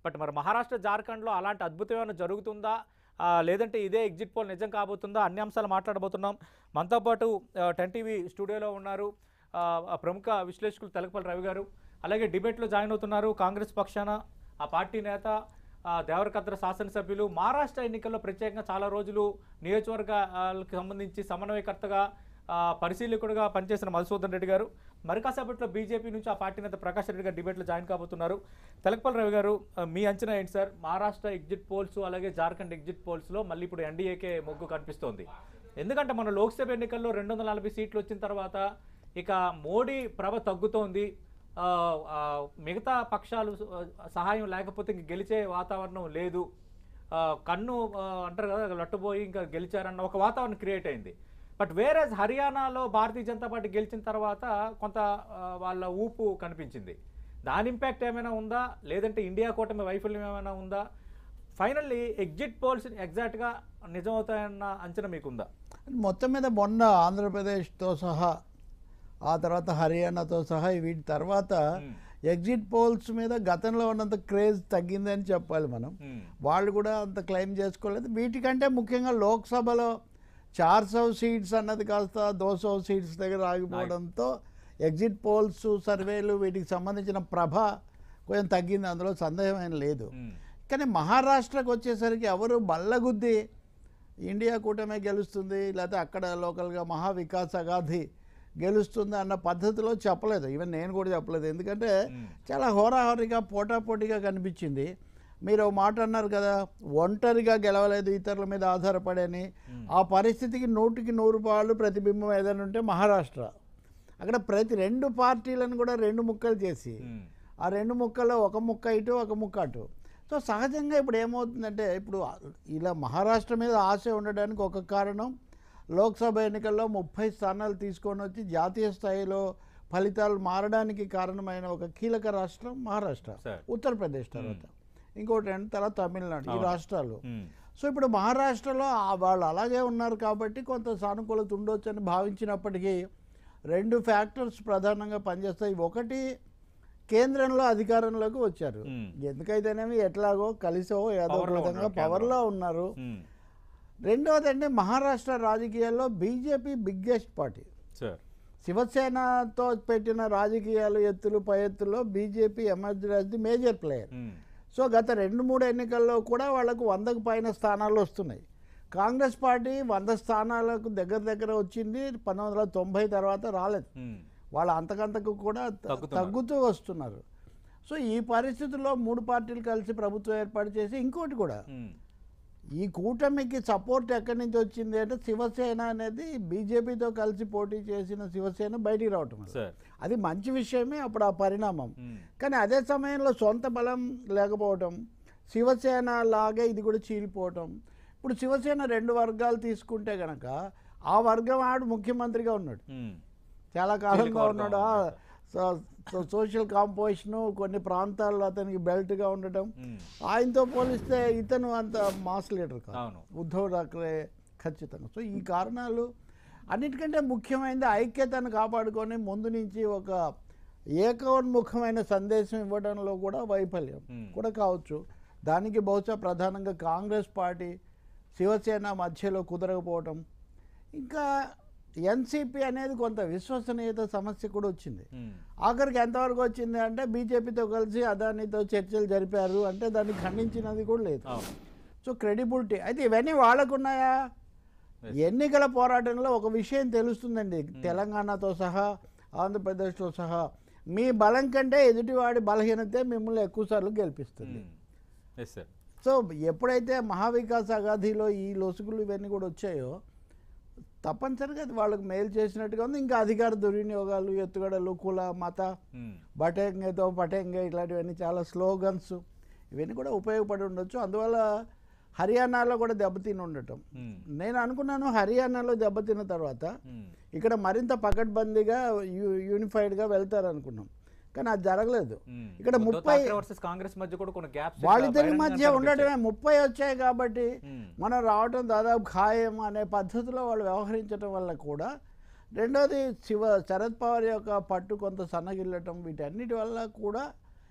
But మరి మహారాష్ట్ర జార్ఖండ్లో అలాంటి అద్భుతం ఏమైనా జరుగుతుందా, లేదంటే ఇదే ఎగ్జిట్ పోల్ నిజం కాబోతుందా, అన్ని అంశాలు మాట్లాడబోతున్నాం. మనతో పాటు 10 టీవీ స్టూడియోలో ఉన్నారు ప్రముఖ విశ్లేషకులు తెలకపల్లి రవి గారు, అలాగే డిబేట్లో జాయిన్ అవుతున్నారు కాంగ్రెస్ పక్షాన ఆ పార్టీ నేత దేవరకద్ర శాసనసభ్యులు, మహారాష్ట్ర ఎన్నికల్లో ప్రత్యేకంగా చాలా రోజులు నియోజకవర్గాలకు సంబంధించి సమన్వయకర్తగా పరిశీలకుడిగా పనిచేసిన మధుసూదన్ రెడ్డి గారు, మరి కాసేపట్లో బీజేపీ నుంచి ఆ పార్టీ నేత ప్రకాష్ రెడ్డి గారు డిబేట్లో జాయిన్ కాబోతున్నారు. తెలకపల్లి రవి గారు, మీ అంచనా ఏంటి సార్? మహారాష్ట్ర ఎగ్జిట్ పోల్స్ అలాగే జార్ఖండ్ ఎగ్జిట్ పోల్స్లో మళ్ళీ ఇప్పుడు ఎన్డీఏకే మొగ్గు కనిపిస్తోంది. ఎందుకంటే మన లోక్సభ ఎన్నికల్లో 240 సీట్లు వచ్చిన తర్వాత ఇక మోడీ ప్రభ తగ్గుతోంది, మిగతా పక్షాలు సహాయం లేకపోతే ఇంక గెలిచే వాతావరణం లేదు, కన్ను అంటారు కదా లట్టుపోయి ఇంకా గెలిచారన్న ఒక వాతావరణం క్రియేట్ అయింది. బట్ వేరేజ్ హర్యానాలో భారతీయ జనతా పార్టీ గెలిచిన తర్వాత కొంత వాళ్ళ ఊపు కనిపించింది. దాని ఇంపాక్ట్ ఏమైనా ఉందా, లేదంటే ఇండియా కూటమి వైఫల్యం ఏమైనా ఉందా? ఫైనల్లీ ఎగ్జిట్ పోల్స్ ఎగ్జాక్ట్గా నిజమవుతాయన్న అంచనా మీకుందా? మొత్తం మీద మొన్న ఆంధ్రప్రదేశ్తో సహా, ఆ తర్వాత హర్యానాతో సహా వీటి తర్వాత ఎగ్జిట్ పోల్స్ మీద గతంలో ఉన్నంత క్రేజ్ తగ్గిందని చెప్పాలి మనం. వాళ్ళు కూడా అంత క్లెయిమ్ చేసుకోలేదు. వీటికంటే ముఖ్యంగా లోక్సభలో 400 సీట్స్ అన్నది కాస్త 200 సీట్స్ దగ్గర ఆగిపోవడంతో ఎగ్జిట్ పోల్స్ సర్వేలు వీటికి సంబంధించిన ప్రభ కొంచెం తగ్గింది, అందులో సందేహం లేదు. కానీ మహారాష్ట్రకు వచ్చేసరికి ఎవరు బల్లగుద్ది ఇండియా కూటమి గెలుస్తుంది, లేకపోతే అక్కడ లోకల్గా మహావికాస్ అగాధి గెలుస్తుంది అన్న పద్ధతిలో చెప్పలేదు. ఈవెన్ నేను కూడా చెప్పలేదు. ఎందుకంటే చాలా హోరాహోరీగా పోటాపోటీగా కనిపించింది. మీరు మాట అన్నారు కదా, ఒంటరిగా గెలవలేదు, ఇతరుల మీద ఆధారపడని. ఆ పరిస్థితికి 100కి 100 ప్రతిబింబం ఏదైనా ఉంటే మహారాష్ట్ర. అక్కడ ప్రతి 2 పార్టీలను కూడా 2 ముక్కలు చేసి, ఆ 2 ముక్కల్లో ఒక ముక్క ఇటు ఒక ముక్క అటు. సో సహజంగా ఇప్పుడు ఏమవుతుందంటే, ఇప్పుడు ఇలా మహారాష్ట్ర మీద ఆశ ఉండడానికి ఒక కారణం, లోక్సభ ఎన్నికల్లో 30 స్థానాలు తీసుకొని వచ్చి జాతీయ స్థాయిలో ఫలితాలు మారడానికి కారణమైన ఒక కీలక రాష్ట్రం మహారాష్ట్ర. ఉత్తరప్రదేశ్ తర్వాత ఇంకోటి తర్వాత తమిళనాడు, ఈ రాష్ట్రాలు. సో ఇప్పుడు మహారాష్ట్రలో వాళ్ళు అలాగే ఉన్నారు కాబట్టి కొంత సానుకూలత ఉండొచ్చు అని భావించినప్పటికీ 2 ఫ్యాక్టర్స్ ప్రధానంగా పనిచేస్తాయి. ఒకటి, కేంద్రంలో అధికారంలోకి వచ్చారు, ఎందుకైతేనేమి ఎట్లాగో కలిసో ఏదో విధంగా పవర్లో ఉన్నారు. రెండవది అంటే మహారాష్ట్ర రాజకీయాల్లో బీజేపీ బిగ్గెస్ట్ పార్టీ. శివసేనతో పెట్టిన రాజకీయాలు ఎత్తులు పై ఎత్తుల్లో BJP emerge as the major player. So గత 2-3 ఎన్నికల్లో కూడా వాళ్లకు 100కు పైన స్థానాలు వస్తున్నాయి. కాంగ్రెస్ పార్టీ 100 స్థానాలకు దగ్గర వచ్చింది, 1990 తర్వాత రాలేదు. వాళ్ళు అంతకంతకు కూడా తగ్గుతూ వస్తున్నారు. సో ఈ పరిస్థితుల్లో 3 పార్టీలు కలిసి ప్రభుత్వం ఏర్పాటు చేసి, ఇంకోటి కూడా ఈ కూటమికి సపోర్ట్ ఎక్కడి నుంచి వచ్చింది అంటే, శివసేన అనేది బీజేపీతో కలిసి పోటీ చేసిన శివసేన బయటికి రావటం, అది మంచి విషయమే అప్పుడు ఆ పరిణామం. కానీ అదే సమయంలో సొంత బలం లేకపోవటం, శివసేన లాగే ఇది కూడా చీలిపోవటం. ఇప్పుడు శివసేన 2 వర్గాలు తీసుకుంటే కనుక, ఆ వర్గం ఆడు ముఖ్యమంత్రిగా ఉన్నాడు, చాలా కాలంగా ఉన్నాడు. సోషల్ కాంపోజిషను కొన్ని ప్రాంతాల్లో అతనికి బెల్ట్గా ఉండటం, ఆయనతో పోలిస్తే ఇతను అంత మాస్ లీడర్ కాదు, ఉద్ధవ్ ఠాక్రే ఖచ్చితంగా. సో ఈ కారణాలు అన్నిటికంటే ముఖ్యమైనది ఐక్యతను కాపాడుకొని ముందు నుంచి ఒక ఏకోన్ముఖమైన సందేశం ఇవ్వడంలో కూడా వైఫల్యం కూడా కావచ్చు. దానికి బహుశా ప్రధానంగా కాంగ్రెస్ పార్టీ శివసేన మధ్యలో కుదరకపోవటం, ఇంకా ఎన్సీపీ అనేది కొంత విశ్వసనీయత సమస్య కూడా వచ్చింది. ఆఖరికి ఎంతవరకు వచ్చింది అంటే, బీజేపీతో కలిసి అదానితో చర్చలు జరిపారు అంటే దాన్ని ఖండించినది కూడా లేదు. సో క్రెడిబిలిటీ అయితే ఇవన్నీ వాళ్ళకున్నాయా? ఎన్నికల పోరాటంలో ఒక విషయం తెలుస్తుందండి, తెలంగాణతో సహా ఆంధ్రప్రదేశ్తో సహా, మీ బలం కంటే ఎదుటివాడి బలహీనతే మిమ్మల్ని ఎక్కువసార్లు గెలిపిస్తుంది. సో ఎప్పుడైతే మహావికాస్ అగాధిలో ఈ లొసుగులు ఇవన్నీ కూడా వచ్చాయో, తప్పనిసరిగా అది వాళ్ళకు మేలు చేసినట్టుగా ఉంది. ఇంకా అధికార దుర్వినియోగాలు, ఎత్తుగడలు, కుల మత బటేంగేతో పటేంగే ఇట్లాంటివన్నీ చాలా స్లోగన్స్, ఇవన్నీ కూడా ఉపయోగపడి ఉండొచ్చు. అందువల్ల హర్యానాలో కూడా దెబ్బతిని ఉండటం. నేను అనుకున్నాను హర్యానాలో దెబ్బతిన్న తర్వాత ఇక్కడ మరింత పకడ్బందీగా యూనిఫైడ్గా వెళ్తారు అనుకున్నాం, కానీ అది జరగలేదు. ఇక్కడ 30 కాంగ్రెస్ మధ్య కూడా కొన్ని గ్యాప్స్ వాళ్ళిద్దరి మధ్య ఉండటమే 30 వచ్చాయి కాబట్టి మనం రావటం దాదాపు ఖాయం అనే పద్ధతిలో వాళ్ళు వ్యవహరించడం వల్ల కూడా. రెండోది శరద్ పవార్ యొక్క పట్టు కొంత సన్నగిల్లటం, వీటన్నిటి వల్ల కూడా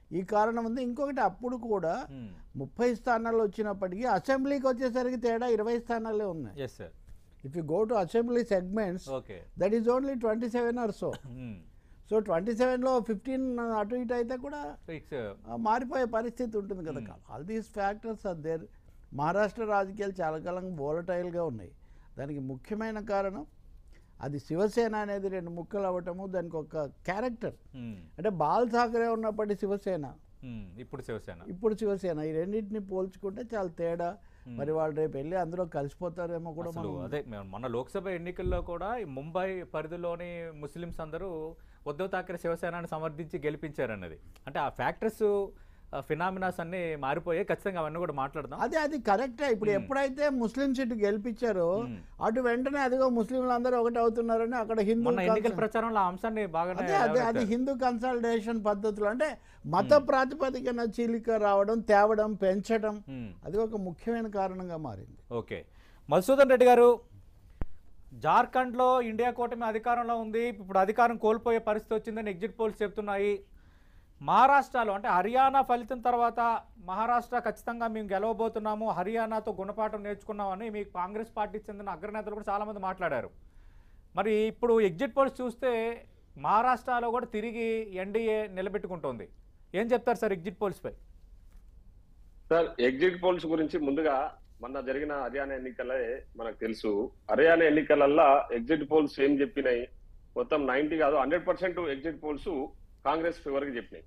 ఈ కారణం ఉంది. ఇంకొకటి అప్పుడు కూడా 30 స్థానాలు వచ్చినప్పటికీ అసెంబ్లీకి వచ్చేసరికి తేడా 20 స్థానాలే ఉన్నాయి. Yes sir. If you go to assembly segments okay. That is only 27 or so. So 27లో 15 అటు ఇటు అయితే కూడా మారిపోయే పరిస్థితి ఉంటుంది కదా. All these factors are there. Maharashtra రాజకీయాలు చాలా కాలంగా వోలటైల్గా ఉన్నాయి. దానికి ముఖ్యమైన కారణం అది శివసేన అనేది 2 ముక్కలు అవ్వటము, దానికి ఒక క్యారెక్టర్. అంటే బాల్ ఠాకరే ఉన్నప్పటి శివసేన, ఇప్పుడు శివసేన, ఈ రెండింటిని పోల్చుకుంటే చాలా తేడా. మరి వాళ్ళు రేపు వెళ్ళి అందులో కలిసిపోతారేమో కూడా. అదే మన లోక్సభ ఎన్నికల్లో కూడా ముంబై పరిధిలోని ముస్లిమ్స్ అందరూ ఉద్ధవ్ ఠాకరే శివసేనని సమర్థించి గెలిపించారన్నది. అంటే ఆ ఫ్యాక్టర్స్ ఫినామినాస్ అన్ని మారిపోయాయి. ఖచ్చితంగా అవన్నీ కూడా మాట్లాడదాం. అది కరెక్టే. ఇప్పుడు ఎప్పుడైతే ముస్లిం సీటు గెలిపించారో అటు వెంటనే అదిగో ముస్లింలు అందరూ ఒకటి అవుతున్నారని అక్కడ హిందూ ఎన్నికల ప్రచారంలో అంశాన్ని బాగా అది హిందూ కన్సల్టేషన్ పద్ధతులు, అంటే మత ప్రాతిపదికన చీలిక రావడం, తేవడం, పెంచడం, అది ఒక ముఖ్యమైన కారణంగా మారింది. ఓకే. మధుసూదన్ రెడ్డి గారు, జార్ఖండ్లో ఇండియా కూటమి అధికారంలో ఉంది. ఇప్పుడు అధికారం కోల్పోయే పరిస్థితి వచ్చిందని ఎగ్జిట్ పోల్స్ చెప్తున్నాయి. మహారాష్ట్రలో అంటే హర్యానా ఫలితం తర్వాత మహారాష్ట్ర ఖచ్చితంగా మేము గెలవబోతున్నాము, హర్యానాతో గుణపాఠం నేర్చుకున్నామని మీ కాంగ్రెస్ పార్టీకి చెందిన అగ్రనేతలు కూడా చాలామంది మాట్లాడారు. మరి ఇప్పుడు ఎగ్జిట్ పోల్స్ చూస్తే మహారాష్ట్రలో కూడా తిరిగి ఎన్డీఏ నిలబెట్టుకుంటోంది. ఏం చెప్తారు సార్ ఎగ్జిట్ పోల్స్ పై? సార్, ఎగ్జిట్ పోల్స్ గురించి ముందుగా మొన్న జరిగిన హర్యానా ఎన్నికలే మనకు తెలుసు. హర్యానా ఎన్నికలల్లో ఎగ్జిట్ పోల్స్ ఏం చెప్పినాయి, మొత్తం 90 కాదు 100% ఎగ్జిట్ పోల్స్ కాంగ్రెస్ ఫేవర్ కి చెప్పినాయి.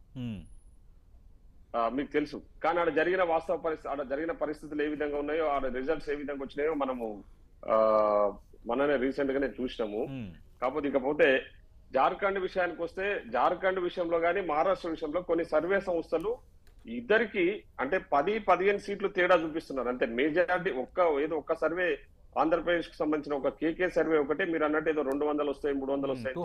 మీకు తెలుసు. కానీ ఆడ జరిగిన వాస్తవ పరిస్థితి, ఆడ జరిగిన పరిస్థితులు ఏ విధంగా ఉన్నాయో, ఆడ రిజల్ట్స్ ఏ విధంగా వచ్చినాయో మనము మననే రీసెంట్ గానే చూసినాము. ఇకపోతే జార్ఖండ్ విషయానికి వస్తే, జార్ఖండ్ విషయంలో కానీ మహారాష్ట్ర విషయంలో కొన్ని సర్వే సంస్థలు ఇద్దరికి అంటే 10-15 సీట్లు తేడా చూపిస్తున్నారు. అంటే మేజారిటీ ఒక్క సర్వే ఆంధ్రప్రదేశ్ కు సంబంధించిన ఒక కేకే సర్వే ఒకటి మీరు అన్నట్టు ఏదో 200 వస్తాయి 300 వస్తాయి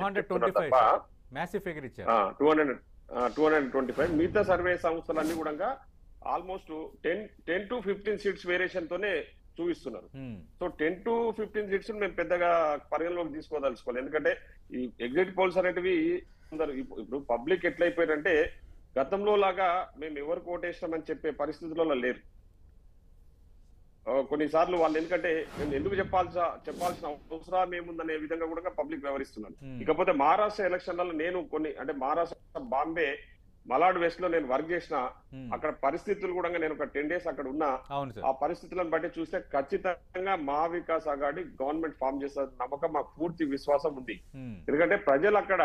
225. మిగతా సర్వే సంస్థలన్నీ కూడా ఆల్మోస్ట్ 10 to 15 సీట్స్ వేరియేషన్ తోనే చూపిస్తున్నారు. సో 10 to 15 సీట్స్ మేము పెద్దగా పరిగణలోకి తీసుకోదలుచుకోవాలి. ఎందుకంటే ఈ ఎగ్జిట్ పోల్స్ అనేటివి ఇప్పుడు పబ్లిక్ ఎట్లయిపోయారంటే గతంలో లాగా మేము ఎవరికి ఓటేసినామని చెప్పే పరిస్థితులలో లేరు. కొన్నిసార్లు వాళ్ళు ఎందుకంటే మేము ఎందుకు చెప్పాల్సిన అవసరం ఏముందనే విధంగా కూడా పబ్లిక్ వ్యవహరిస్తున్నారు. ఇకపోతే మహారాష్ట్ర ఎలక్షన్లలో నేను అంటే మహారాష్ట్ర బాంబే మలాడ్ వెస్ట్ లో నేను వర్క్ చేసిన అక్కడ పరిస్థితులు కూడా నేను ఒక 10 days అక్కడ ఉన్నా. ఆ పరిస్థితులను బట్టి చూస్తే ఖచ్చితంగా మా వికాస్ అగాడి గవర్నమెంట్ ఫామ్ చేసే నమ్మకం, మా పూర్తి విశ్వాసం ఉంది. ఎందుకంటే ప్రజలు అక్కడ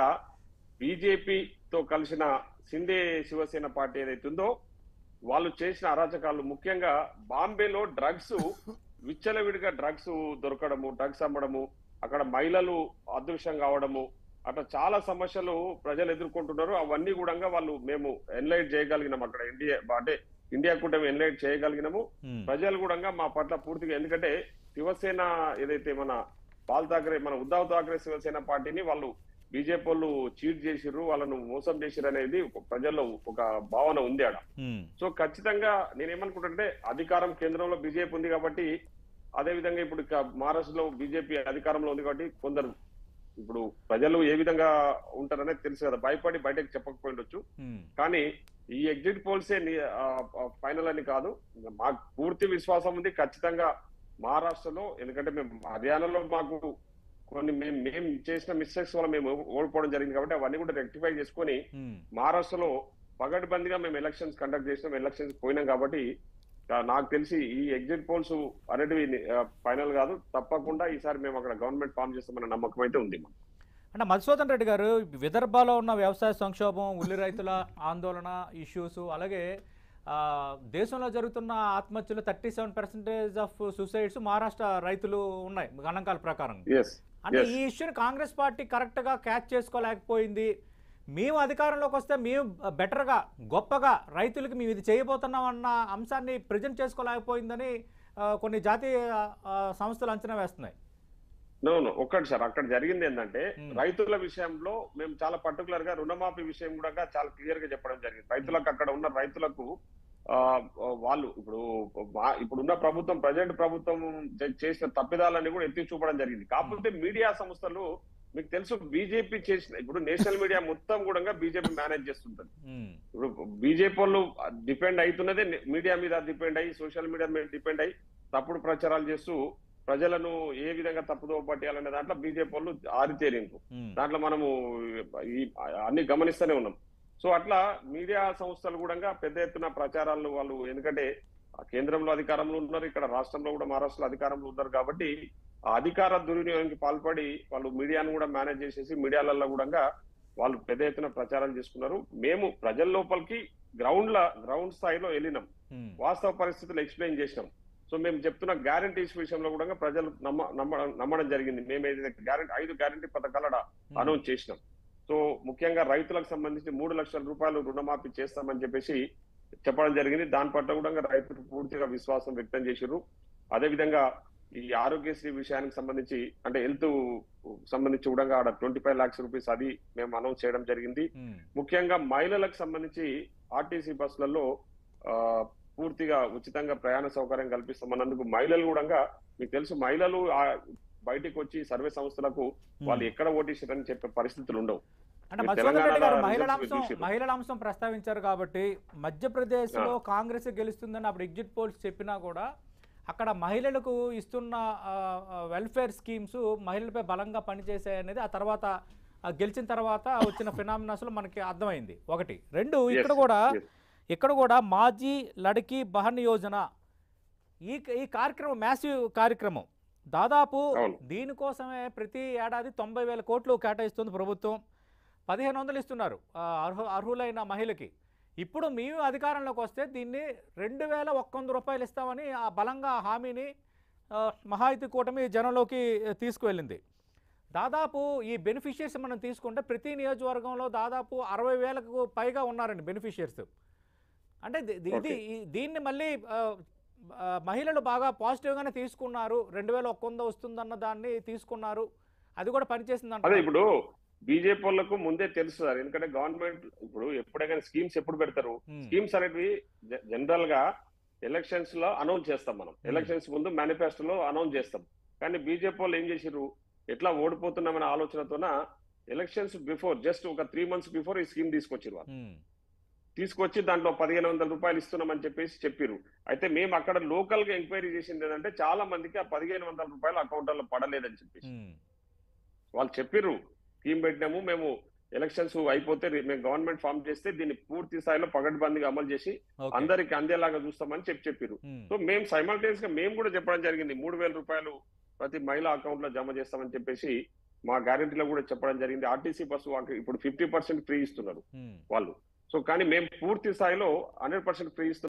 బీజేపీతో కలిసిన సిండే శివసేన పార్టీ ఏదైతే ఉందో వాళ్ళు చేసిన అరాచకాలు, ముఖ్యంగా బాంబేలో డ్రగ్స్ విచ్చలవిడిగా డ్రగ్స్ దొరకడము, డ్రగ్స్ అమ్మడము, అక్కడ మహిళలు అదృశ్యం కావడము, అట్లా చాలా సమస్యలు ప్రజలు ఎదుర్కొంటున్నారు. అవన్నీ కూడా వాళ్ళు మేము ఎన్లైట్ చేయగలిగినాం. అక్కడ ఇండియా కూటమి ఎన్లైట్ చేయగలిగినాము. ప్రజలు కూడా మా పట్ల పూర్తిగా, ఎందుకంటే శివసేన ఏదైతే మన ఉద్ధవ్ ఠాకరే శివసేన పార్టీని వాళ్ళు బీజేపీ వాళ్ళు చీట్ చేసిర్రు, వాళ్ళను మోసం చేసిర్రు అనేది ప్రజల్లో ఒక భావన ఉంది ఆడ. సో ఖచ్చితంగా నేనేమనుకుంటుంటే అధికారం కేంద్రంలో బీజేపీ ఉంది కాబట్టి, అదే విధంగా ఇప్పుడు మహారాష్ట్రలో బీజేపీ అధికారంలో ఉంది కాబట్టి కొందరు ఇప్పుడు ప్రజలు ఏ విధంగా ఉంటారనేది తెలుసు కదా, భయపడి బయటకు చెప్పకపోయిండొచ్చు. కానీ ఈ ఎగ్జిట్ పోల్సే ఫైనల్ అని కాదు, మాకు పూర్తి విశ్వాసం ఉంది ఖచ్చితంగా మహారాష్ట్రలో. ఎందుకంటే మేము హర్యానాలో మాకు కొన్ని మేము చేసిన మిస్టేక్స్ వల్ల మేము ఓడిపోవడం జరిగింది కాబట్టి అవన్నీ కూడా రెక్టిఫై చేసుకొని మహారాష్ట్రలో పగడ్బందీగా మేము ఎలక్షన్స్ కండక్ట్ చేసినాం, ఎలక్షన్స్ పోయినాం. కాబట్టి నాకు తెలిసి ఈ ఎగ్జిట్ పోల్స్ అనేటివి ఫైనల్ కాదు, తప్పకుండా ఈసారి మేము అక్కడ గవర్నమెంట్ ఫామ్ చేస్తామన్న నమ్మకం అయితే ఉంది. అంటే మధుసూదన్ రెడ్డి గారు, విదర్భలో ఉన్న వ్యవసాయ సంక్షోభం, ఉల్లి రైతుల ఆందోళన ఇష్యూస్, అలాగే దేశంలో జరుగుతున్న ఆత్మహత్యలు 37% ఆఫ్ సూసైడ్స్ మహారాష్ట్ర రైతులు ఉన్నాయి గణాంకాల ప్రకారం. అంటే ఈ ఇష్యూని కాంగ్రెస్ పార్టీ కరెక్ట్గా క్యాచ్ చేసుకోలేకపోయింది. మేము అధికారంలోకి వస్తే మేము బెటర్గా గొప్పగా రైతులకి మేము ఇది చేయబోతున్నాం అన్న అంశాన్ని ప్రజెంట్ చేసుకోలేకపోయిందని కొన్ని జాతీయ సంస్థలు అంచనా వేస్తున్నాయి. ఒక్కటి సార్, అక్కడ జరిగింది ఏంటంటే రైతుల విషయంలో మేము చాలా పర్టికులర్ గా రుణమాఫీ విషయం కూడా చాలా క్లియర్ గా చెప్పడం జరిగింది. రైతులకు అక్కడ ఉన్న రైతులకు వాళ్ళు ఇప్పుడున్న ప్రభుత్వం ప్రజెంట్ ప్రభుత్వం చేసిన తప్పిదాలన్నీ కూడా ఎత్తి చూపడం జరిగింది. కాకపోతే మీడియా సంస్థలు మీకు తెలుసు బీజేపీ చేసిన ఇప్పుడు నేషనల్ మీడియా మొత్తం కూడా బీజేపీ మేనేజ్ చేస్తుంటది. ఇప్పుడు బీజేపీ వాళ్ళు డిపెండ్ అవుతున్నదే మీడియా మీద డిపెండ్ అయ్యి, సోషల్ మీడియా మీద డిపెండ్ అయ్యి తప్పుడు ప్రచారాలు చేస్తూ ప్రజలను ఏ విధంగా తప్పుదో పట్టేయాలనే దాంట్లో బీజేపీ వాళ్ళు ఆరితేరింపు. దాంట్లో మనము అన్ని గమనిస్తూనే ఉన్నాం. సో అట్లా మీడియా సంస్థలు కూడా పెద్ద ఎత్తున ప్రచారాలు వాళ్ళు, ఎందుకంటే కేంద్రంలో అధికారంలో ఉన్నారు, ఇక్కడ రాష్ట్రంలో కూడా మహారాష్ట్రలో అధికారంలో ఉన్నారు కాబట్టి ఆ అధికార దుర్వినియోగానికి పాల్పడి వాళ్ళు మీడియాను కూడా మేనేజ్ చేసేసి మీడియాలలో కూడా వాళ్ళు పెద్ద ఎత్తున ప్రచారాలు చేసుకున్నారు. మేము ప్రజల లోపలికి గ్రౌండ్ స్థాయిలో వెళ్ళినాం, వాస్తవ పరిస్థితులు ఎక్స్ప్లెయిన్ చేసినాం. సో మేము చెప్తున్న గ్యారంటీస్ విషయంలో కూడా ప్రజలు నమ్మడం జరిగింది. మేము ఏదైతే 5 గ్యారంటీ పథకాల అనౌన్స్ చేసినాం. సో ముఖ్యంగా రైతులకు సంబంధించి 3 లక్షల రూపాయలు రుణమాఫీ చేస్తామని చెప్పేసి చెప్పడం జరిగింది. దాని పట్ల కూడా రైతులు పూర్తిగా విశ్వాసం వ్యక్తం చేశారు. అదేవిధంగా ఈ ఆరోగ్యశ్రీ విషయానికి సంబంధించి, అంటే హెల్త్ సంబంధించి కూడా 25 lakhs రూపీస్ అది మేము అనౌన్స్ చేయడం జరిగింది. ముఖ్యంగా మహిళలకు సంబంధించి ఆర్టీసీ బస్సులలో పూర్తిగా ఉచితంగా ప్రయాణ సౌకర్యం కల్పిస్తామన్నందుకు మహిళలు కూడా, మీకు తెలుసు మహిళలు బయటికి వచ్చి సర్వే సంస్థలకు వాళ్ళు ఎక్కడ ఓటేసారని చెప్పే పరిస్థితులు ఉండవు. అంటే మధుసూదన్ రెడ్డి గారు మహిళల అంశం ప్రస్తావించారు కాబట్టి, మధ్యప్రదేశ్ లో కాంగ్రెస్ గెలుస్తుందని అప్పుడు ఎగ్జిట్ పోల్స్ చెప్పినా కూడా అక్కడ మహిళలకు ఇస్తున్న వెల్ఫేర్ స్కీమ్స్ మహిళలపై బలంగా పనిచేసాయనేది ఆ తర్వాత గెలిచిన తర్వాత వచ్చిన ఫినామినాస్ లో మనకి అర్థమైంది. 1, 2 ఇక్కడ కూడా మాజీ లడ్కీ బహన్ యోజన ఈ కార్యక్రమం మ్యాసివ్ కార్యక్రమం. దాదాపు దీనికోసమే ప్రతి ఏడాది 90,000 కోట్లు కేటాయిస్తుంది ప్రభుత్వం. 1,500 ఇస్తున్నారు అర్హులైన మహిళకి. ఇప్పుడు మేము అధికారంలోకి వస్తే దీన్ని 2,100 రూపాయలు ఇస్తామని ఆ బలంగా హామీని మహాయుతి కూటమి జనంలోకి తీసుకువెళ్ళింది. దాదాపు ఈ బెనిఫిషియర్స్ మనం తీసుకుంటే ప్రతి నియోజకవర్గంలో దాదాపు 60,000కు పైగా ఉన్నారండి బెనిఫిషియర్స్. అంటే దీన్ని మళ్ళీ మహిళలు బాగా పాజిటివ్గానే తీసుకున్నారు. 2,100 వస్తుందన్న దాన్ని తీసుకున్నారు, అది కూడా పనిచేసింది అంటే. ఇప్పుడు బీజేపీ వాళ్ళకు ముందే తెలుసు సార్, ఎందుకంటే గవర్నమెంట్ ఇప్పుడు ఎప్పుడైనా స్కీమ్స్ ఎప్పుడు పెడతారు, స్కీమ్స్ అనేవి జనరల్ గా ఎలక్షన్స్ లో అనౌన్స్ చేస్తాం. మనం ఎలక్షన్స్ ముందు మేనిఫెస్టోలో అనౌన్స్ చేస్తాం. కానీ బీజేపీ వాళ్ళు ఏం చేసిర్రు, ఎట్లా ఓడిపోతున్నామనే ఆలోచనతోన ఎలక్షన్స్ బిఫోర్, జస్ట్ ఒక 3 months బిఫోర్ ఈ స్కీమ్ తీసుకొచ్చిరు. వాళ్ళు తీసుకొచ్చి దాంట్లో 1,500 రూపాయలు ఇస్తున్నామని చెప్పిరు. అయితే మేము అక్కడ లోకల్ గా ఎంక్వైరీ చేసింది ఏంటంటే చాలా మందికి ఆ 1,500 రూపాయలు అకౌంట్లలో పడలేదని చెప్పేసి వాళ్ళు చెప్పిర్రు. స్కీమ్ పెట్టినాము మేము, ఎలక్షన్స్ అయిపోతే మేము గవర్నమెంట్ ఫామ్ చేస్తే దీన్ని పూర్తి స్థాయిలో పగడ్బందీగా అమలు చేసి అందరికి అందేలాగా చూస్తామని చెప్పిర్రు. సో మేము సైమల్టేనియస్ గా మేము కూడా చెప్పడం జరిగింది, 3,000 రూపాయలు ప్రతి మహిళా అకౌంట్ లో జమ చేస్తామని చెప్పేసి మా గ్యారెంటీలో కూడా చెప్పడం జరిగింది. ఆర్టీసీ బస్సు ఇప్పుడు 50% ఫ్రీ ఇస్తున్నారు వాళ్ళు. సో కానీ మేము పూర్తి స్థాయిలో 100% ఫ్రీ ఇస్తున్నాం.